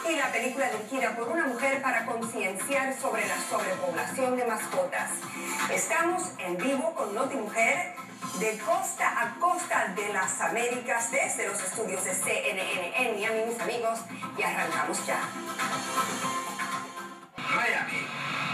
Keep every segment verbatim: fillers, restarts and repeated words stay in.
y la película dirigida por una mujer para concienciar sobre la sobrepoblación de mascotas. Estamos en vivo con Notimujer de costa a costa de las Américas desde los estudios de C N N en Miami, mis amigos, y arrancamos ya. Miami.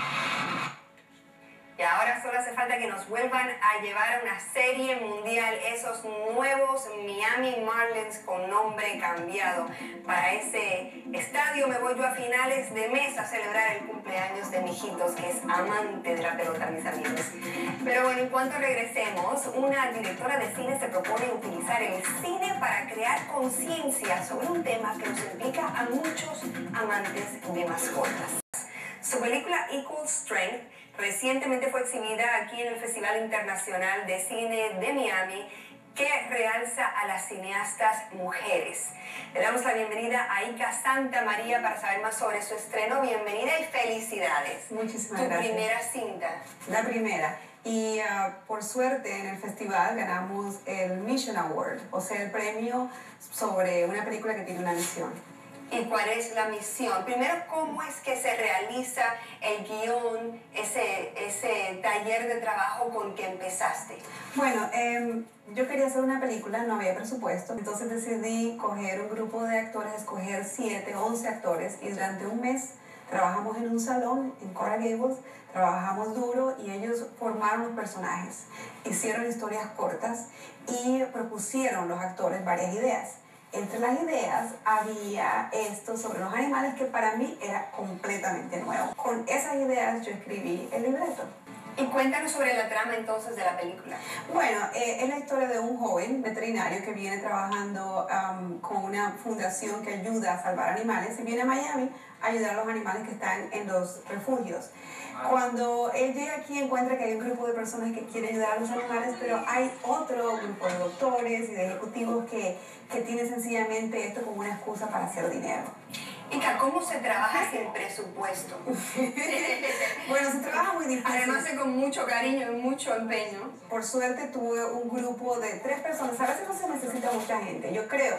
Y ahora solo hace falta que nos vuelvan a llevar a una serie mundial, esos nuevos Miami Marlins con nombre cambiado. Para ese estadio me voy yo a finales de mes a celebrar el cumpleaños de mi hijitos, que es amante de la pelota, mis amigos. Pero bueno, en cuanto regresemos, una directora de cine se propone utilizar el cine para crear conciencia sobre un tema que nos implica a muchos amantes de mascotas. Su película Equal Strength recientemente fue exhibida aquí en el Festival Internacional de Cine de Miami, que realza a las cineastas mujeres. Le damos la bienvenida a Ika Santa María para saber más sobre su estreno. Bienvenida y felicidades. Muchísimas tu gracias. Tu primera cinta. La primera. Y uh, por suerte en el festival ganamos el Mission Award, o sea, el premio sobre una película que tiene una misión. ¿Y cuál es la misión? Primero, ¿cómo es que se realiza el guión, ese, ese taller de trabajo con que empezaste? Bueno, eh, yo quería hacer una película, no había presupuesto, entonces decidí coger un grupo de actores, escoger siete, once actores, y durante un mes trabajamos en un salón en Coral Gables, trabajamos duro y ellos formaron los personajes, hicieron historias cortas y propusieron los actores varias ideas. Entre las ideas había esto sobre los animales que para mí era completamente nuevo. Con esas ideas yo escribí el libreto. Y cuéntanos sobre la trama entonces de la película. Bueno, eh, es la historia de un joven veterinario que viene trabajando um, con una fundación que ayuda a salvar animales y viene a Miami a ayudar a los animales que están en los refugios. Cuando él llega aquí encuentra que hay un grupo de personas que quieren ayudar a los animales, pero hay otro grupo de doctores y de ejecutivos que, que tienen sencillamente esto como una excusa para hacer dinero. Ika, ¿cómo se trabaja sin presupuesto? Bueno, se trabaja muy difícil. Además de con mucho cariño y mucho empeño. Por suerte tuve un grupo de tres personas. A veces no se necesita mucha gente. Yo creo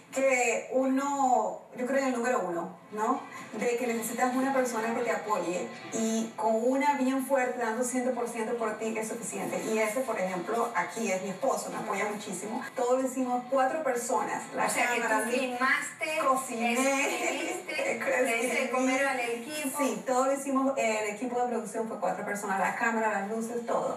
que uno, yo creo en el número uno, ¿no? De que necesitas una persona que te apoye y con una bien fuerte, dando cien por ciento por ti, es suficiente. Y ese, por ejemplo, aquí es mi esposo, me apoya muchísimo. Todo lo hicimos cuatro personas. La o sea, cámara, que tú filmaste, cociné, escribiste, le hice de comer al equipo. Sí, todo lo hicimos, el equipo de producción fue cuatro personas, la cámara, las luces, todo.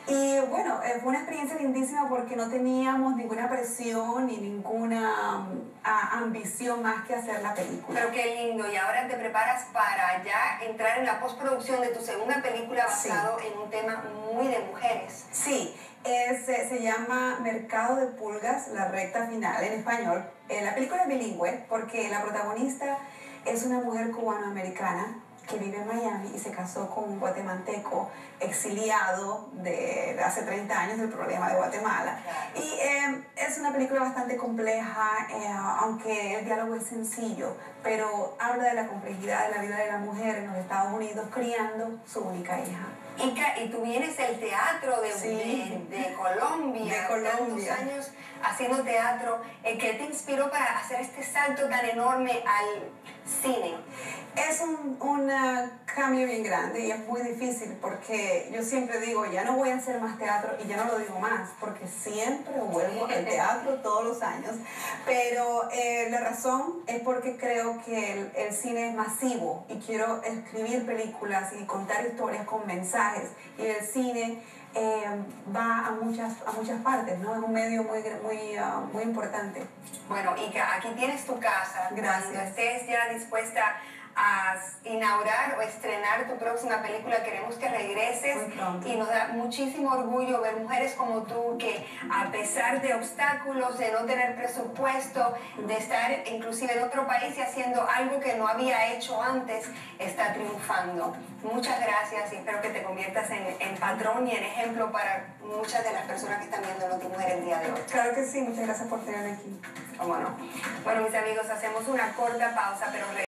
Y bueno, fue una experiencia lindísima porque no teníamos ninguna presión ni ninguna um, a, ambición más que hacer la película. Pero qué lindo, y ahora te preparas para ya entrar en la postproducción de tu segunda película basado sí. en un tema muy de mujeres. Sí, es, se llama Mercado de Pulgas, la recta final en español. Eh, la película es bilingüe porque la protagonista es una mujer cubanoamericana que vive en Miami y se casó con un guatemalteco exiliado de hace treinta años del problema de Guatemala. Y eh, es una película bastante compleja, eh, aunque el diálogo es sencillo, pero habla de la complejidad de la vida de la mujer en los Estados Unidos criando su única hija. Ika, y tú vienes del teatro de, sí. de, de Colombia, de Colombia. tantos años haciendo teatro. ¿Qué te inspiró para hacer este salto tan enorme al cine? Es un, un cambio bien grande y es muy difícil porque yo siempre digo, ya no voy a hacer más teatro y ya no lo digo más porque siempre vuelvo al teatro todos los años. Pero eh, la razón es porque creo que el, el cine es masivo y quiero escribir películas y contar historias con mensajes y el cine eh, va a muchas, a muchas partes, ¿no? Es un medio muy, muy, uh, muy importante. Bueno, Ika, aquí tienes tu casa. Gracias. Cuando estés ya dispuesta a inaugurar o estrenar tu próxima película, queremos que regreses y nos da muchísimo orgullo ver mujeres como tú que a pesar de obstáculos, de no tener presupuesto, de estar inclusive en otro país y haciendo algo que no había hecho antes, está triunfando. Muchas gracias y espero que te conviertas en, en patrón y en ejemplo para muchas de las personas que están viendo Notimujer el día de hoy. Claro que sí, muchas gracias por tenerme aquí. ¿Cómo no? Bueno, mis amigos, hacemos una corta pausa, pero